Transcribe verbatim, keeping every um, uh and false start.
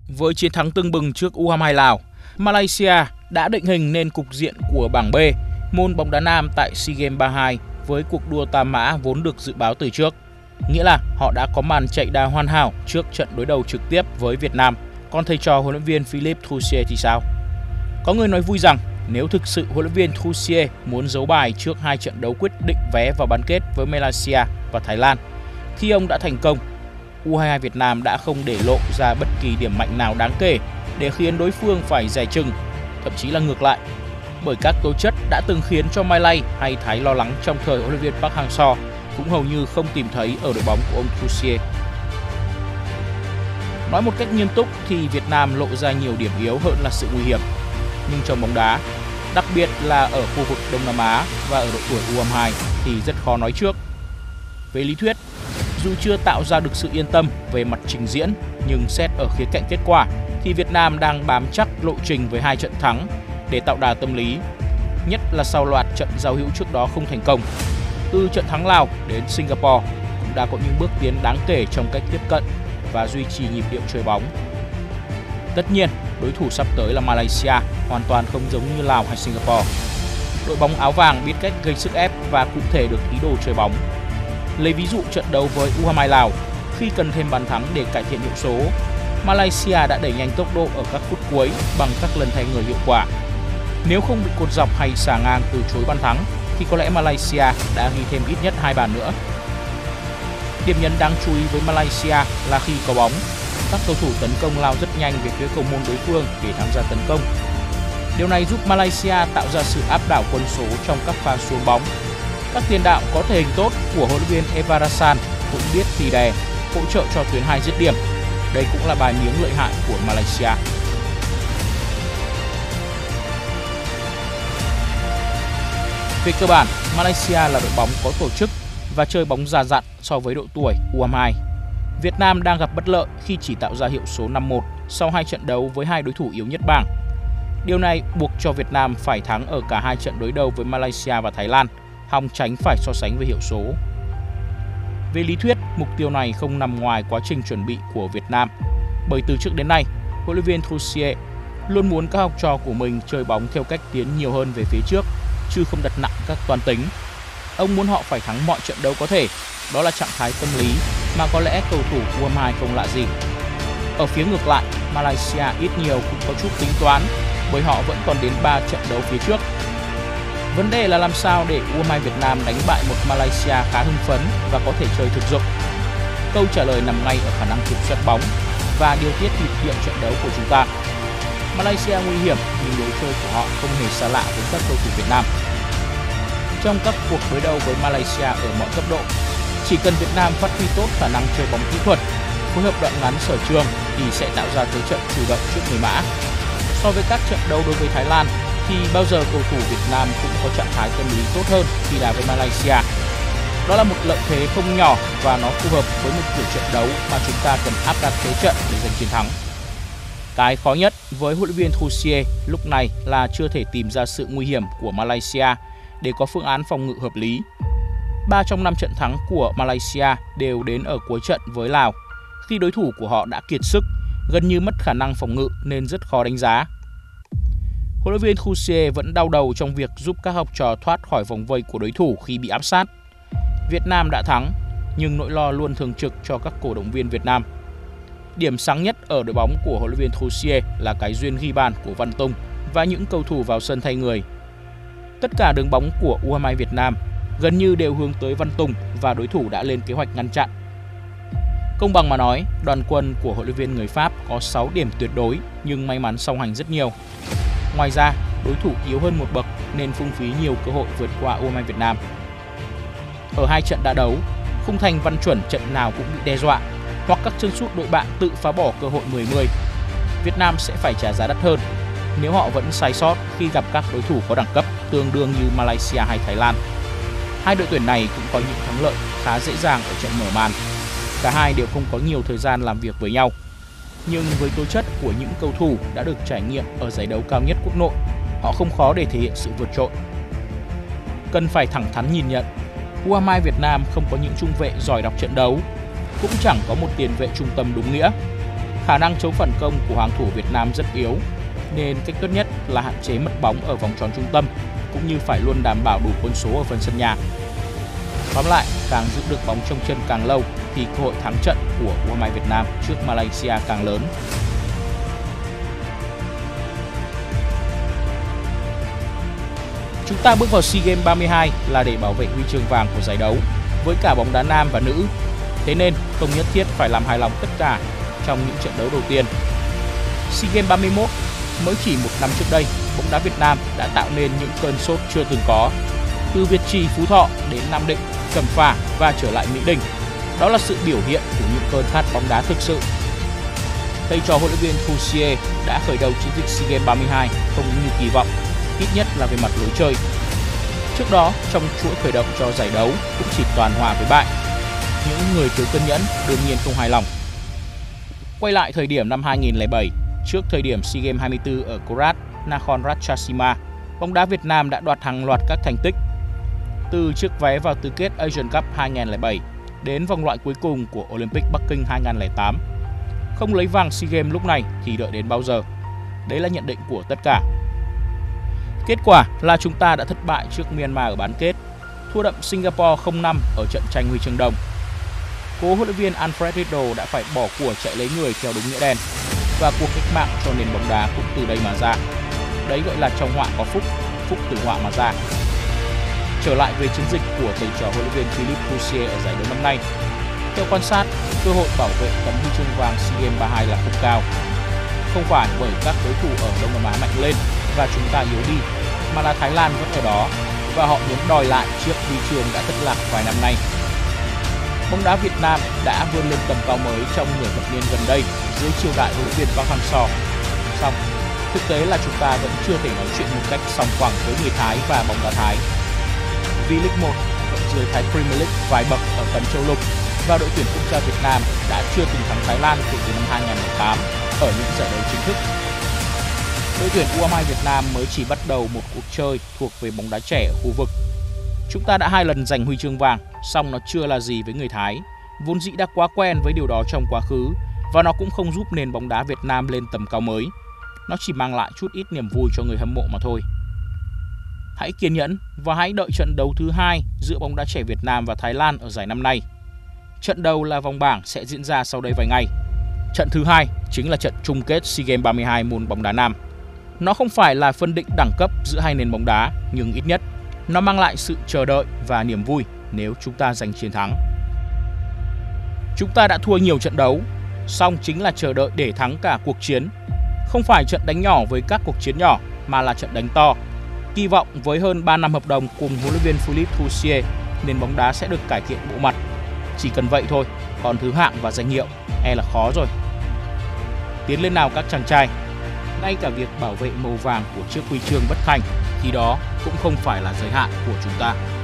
Với chiến thắng tưng bừng trước U hai mươi hai Lào, Malaysia đã định hình nên cục diện của bảng B môn bóng đá nam tại SEA Games ba mươi hai với cuộc đua tam mã vốn được dự báo từ trước. Nghĩa là họ đã có màn chạy đà hoàn hảo trước trận đối đầu trực tiếp với Việt Nam. Còn thầy trò huấn luyện viên Philippe Troussier thì sao? Có người nói vui rằng nếu thực sự huấn luyện viên Troussier muốn giấu bài trước hai trận đấu quyết định vé vào bán kết với Malaysia và Thái Lan, khi ông đã thành công, U hai mươi hai Việt Nam đã không để lộ ra bất kỳ điểm mạnh nào đáng kể để khiến đối phương phải dè chừng, thậm chí là ngược lại. Bởi các tố chất đã từng khiến cho Malay hay Thái lo lắng trong thời huấn luyện viên Park Hang-seo cũng hầu như không tìm thấy ở đội bóng của ông Troussier. Nói một cách nghiêm túc thì Việt Nam lộ ra nhiều điểm yếu hơn là sự nguy hiểm. Nhưng trong bóng đá, đặc biệt là ở khu vực Đông Nam Á và ở độ tuổi U hai mươi hai thì rất khó nói trước. Về lý thuyết, dù chưa tạo ra được sự yên tâm về mặt trình diễn, nhưng xét ở khía cạnh kết quả thì Việt Nam đang bám chắc lộ trình với hai trận thắng để tạo đà tâm lý, nhất là sau loạt trận giao hữu trước đó không thành công. Từ trận thắng Lào đến Singapore cũng đã có những bước tiến đáng kể trong cách tiếp cận và duy trì nhịp điệu chơi bóng. Tất nhiên, đối thủ sắp tới là Malaysia hoàn toàn không giống như Lào hay Singapore. Đội bóng áo vàng biết cách gây sức ép và cụ thể được ý đồ chơi bóng. Lấy ví dụ trận đấu với U hai mươi hai Lào, khi cần thêm bàn thắng để cải thiện hiệu số, Malaysia đã đẩy nhanh tốc độ ở các phút cuối bằng các lần thay người hiệu quả. Nếu không bị cột dọc hay xả ngang từ chối bàn thắng, thì có lẽ Malaysia đã ghi thêm ít nhất hai bàn nữa. Điểm nhấn đáng chú ý với Malaysia là khi có bóng, các cầu thủ tấn công lao rất nhanh về phía cầu môn đối phương để tham gia tấn công. Điều này giúp Malaysia tạo ra sự áp đảo quân số trong các pha xuống bóng. Các tiền đạo có thể hình tốt của huấn luyện viên Evarasan cũng biết tỉ đè, hỗ trợ cho tuyến hai dứt điểm. Đây cũng là bài miếng lợi hại của Malaysia. Về cơ bản, Malaysia là đội bóng có tổ chức và chơi bóng già dặn so với độ tuổi U hai mươi hai. Việt Nam đang gặp bất lợi khi chỉ tạo ra hiệu số năm một sau hai trận đấu với hai đối thủ yếu nhất bảng. Điều này buộc cho Việt Nam phải thắng ở cả hai trận đối đầu với Malaysia và Thái Lan, hòng tránh phải so sánh về hiệu số. Về lý thuyết, mục tiêu này không nằm ngoài quá trình chuẩn bị của Việt Nam, bởi từ trước đến nay, huấn luyện viên Troussier luôn muốn các học trò của mình chơi bóng theo cách tiến nhiều hơn về phía trước, chứ không đặt nặng các toán tính. Ông muốn họ phải thắng mọi trận đấu có thể, đó là trạng thái tâm lý mà có lẽ cầu thủ U hai mươi hai không lạ gì. Ở phía ngược lại, Malaysia ít nhiều cũng có chút tính toán, bởi họ vẫn còn đến ba trận đấu phía trước. Vấn đề là làm sao để U hai mươi hai Việt Nam đánh bại một Malaysia khá hưng phấn và có thể chơi thực dụng. Câu trả lời nằm ngay ở khả năng kiểm soát bóng và điều tiết nhịp điệu trận đấu của chúng ta. Malaysia nguy hiểm nhưng lối chơi của họ không hề xa lạ với các cầu thủ Việt Nam. Trong các cuộc đối đầu với Malaysia ở mọi cấp độ, chỉ cần Việt Nam phát huy tốt khả năng chơi bóng kỹ thuật, phối hợp đoạn ngắn sở trường thì sẽ tạo ra thế trận chủ động trước người mã. So với các trận đấu đối với Thái Lan thì bao giờ cầu thủ Việt Nam cũng có trạng thái tâm lý tốt hơn khi đá với Malaysia. Đó là một lợi thế không nhỏ và nó phù hợp với một kiểu trận đấu mà chúng ta cần áp đặt thế trận để giành chiến thắng. Cái khó nhất với huấn luyện viên Troussier lúc này là chưa thể tìm ra sự nguy hiểm của Malaysia để có phương án phòng ngự hợp lý. Ba trong năm trận thắng của Malaysia đều đến ở cuối trận với Lào, khi đối thủ của họ đã kiệt sức, gần như mất khả năng phòng ngự nên rất khó đánh giá. Huấn luyện viên Troussier vẫn đau đầu trong việc giúp các học trò thoát khỏi vòng vây của đối thủ khi bị áp sát. Việt Nam đã thắng, nhưng nỗi lo luôn thường trực cho các cổ động viên Việt Nam. Điểm sáng nhất ở đội bóng của huấn luyện viên Troussier là cái duyên ghi bàn của Văn Tùng và những cầu thủ vào sân thay người. Tất cả đường bóng của U hai mươi hai Việt Nam gần như đều hướng tới Văn Tùng và đối thủ đã lên kế hoạch ngăn chặn. Công bằng mà nói, đoàn quân của huấn luyện viên người Pháp có sáu điểm tuyệt đối nhưng may mắn song hành rất nhiều. Ngoài ra, đối thủ yếu hơn một bậc nên phung phí nhiều cơ hội vượt qua U hai mươi hai Việt Nam. Ở hai trận đá đấu, khung thành Văn Chuẩn trận nào cũng bị đe dọa, hoặc các chân sút đội bạn tự phá bỏ cơ hội mười mười. Việt Nam sẽ phải trả giá đắt hơn nếu họ vẫn sai sót khi gặp các đối thủ có đẳng cấp tương đương như Malaysia hay Thái Lan. Hai đội tuyển này cũng có những thắng lợi khá dễ dàng ở trận mở màn. Cả hai đều không có nhiều thời gian làm việc với nhau. Nhưng với tố chất của những cầu thủ đã được trải nghiệm ở giải đấu cao nhất quốc nội, họ không khó để thể hiện sự vượt trội. Cần phải thẳng thắn nhìn nhận, U hai mươi hai Việt Nam không có những trung vệ giỏi đọc trận đấu, cũng chẳng có một tiền vệ trung tâm đúng nghĩa. Khả năng chống phản công của hàng thủ Việt Nam rất yếu, nên cách tốt nhất là hạn chế mất bóng ở vòng tròn trung tâm, cũng như phải luôn đảm bảo đủ quân số ở phần sân nhà. Tóm lại, càng giữ được bóng trong chân càng lâu thì cơ hội thắng trận của u hai hai Việt Nam trước Malaysia càng lớn. Chúng ta bước vào SEA Games ba mươi hai là để bảo vệ huy chương vàng của giải đấu với cả bóng đá nam và nữ. Thế nên không nhất thiết phải làm hài lòng tất cả trong những trận đấu đầu tiên. SEA Games ba mươi mốt mới chỉ một năm trước đây, bóng đá Việt Nam đã tạo nên những cơn sốt chưa từng có. Từ Việt Trì, Phú Thọ đến Nam Định, Cẩm Phả và trở lại Mỹ Đình. Đó là sự biểu hiện của những cơn khát bóng đá thực sự. Thầy trò huấn luyện viên Fouchier đã khởi đầu chiến dịch SEA Games ba mươi hai không như kỳ vọng, ít nhất là về mặt lối chơi. Trước đó, trong chuỗi khởi động cho giải đấu cũng chỉ toàn hòa với bại. Những người thiếu kiên nhẫn đương nhiên không hài lòng. Quay lại thời điểm năm hai nghìn không trăm lẻ bảy, trước thời điểm SEA Games hai mươi tư ở Korat, Nakhon Ratchasima, bóng đá Việt Nam đã đoạt hàng loạt các thành tích. Từ chiếc vé vào tứ kết Asian Cup hai nghìn không trăm lẻ bảy đến vòng loại cuối cùng của Olympic Bắc Kinh hai nghìn không trăm lẻ tám. Không lấy vàng SEA Games lúc này thì đợi đến bao giờ? Đấy là nhận định của tất cả. Kết quả là chúng ta đã thất bại trước Myanmar ở bán kết, thua đậm Singapore không năm ở trận tranh huy chương đồng. Cố huấn luyện viên Alfred Riedel đã phải bỏ của chạy lấy người theo đúng nghĩa đen, và cuộc cách mạng cho nền bóng đá cũng từ đây mà ra. Đấy gọi là trong họa có phúc, phúc từ họa mà ra. Trở lại về chiến dịch của thầy trò huấn luyện viên Philippe Fouchier ở giải đấu năm nay. Theo quan sát, cơ hội bảo vệ tấm huy chương vàng SEA Games ba mươi hai là không cao. Không phải bởi các đối thủ ở Đông Nam Á mạnh lên và chúng ta yếu đi, mà là Thái Lan vẫn ở đó và họ muốn đòi lại chiếc huy chương đã thất lạc vài năm nay. Bóng đá Việt Nam đã vươn lên tầm cao mới trong nửa thập niên gần đây dưới triều đại huấn luyện viên Park Hang-seo. Song, thực tế là chúng ta vẫn chưa thể nói chuyện một cách sòng phẳng với người Thái và bóng đá Thái. V-League một vẫn dưới Thái Premier League vài bậc ở tầm châu lục, và đội tuyển quốc gia Việt Nam đã chưa từng thắng Thái Lan kể từ năm hai nghìn không trăm lẻ tám ở những giải đấu chính thức. Đội tuyển u hai hai Việt Nam mới chỉ bắt đầu một cuộc chơi thuộc về bóng đá trẻ ở khu vực. Chúng ta đã hai lần giành huy chương vàng, song nó chưa là gì với người Thái, vốn dĩ đã quá quen với điều đó trong quá khứ, và nó cũng không giúp nền bóng đá Việt Nam lên tầm cao mới. Nó chỉ mang lại chút ít niềm vui cho người hâm mộ mà thôi. Hãy kiên nhẫn và hãy đợi trận đấu thứ hai giữa bóng đá trẻ Việt Nam và Thái Lan ở giải năm nay. Trận đầu là vòng bảng sẽ diễn ra sau đây vài ngày. Trận thứ hai chính là trận chung kết SEA Games ba mươi hai môn bóng đá nam. Nó không phải là phân định đẳng cấp giữa hai nền bóng đá, nhưng ít nhất nó mang lại sự chờ đợi và niềm vui nếu chúng ta giành chiến thắng. Chúng ta đã thua nhiều trận đấu, song chính là chờ đợi để thắng cả cuộc chiến. Không phải trận đánh nhỏ với các cuộc chiến nhỏ, mà là trận đánh to. Kỳ vọng với hơn ba năm hợp đồng cùng huấn luyện viên Philippe Fouchier, nền bóng đá sẽ được cải thiện bộ mặt. Chỉ cần vậy thôi, còn thứ hạng và danh hiệu e là khó rồi. Tiến lên nào các chàng trai. Ngay cả việc bảo vệ màu vàng của chiếc huy chương bất thành thì đó cũng không phải là giới hạn của chúng ta.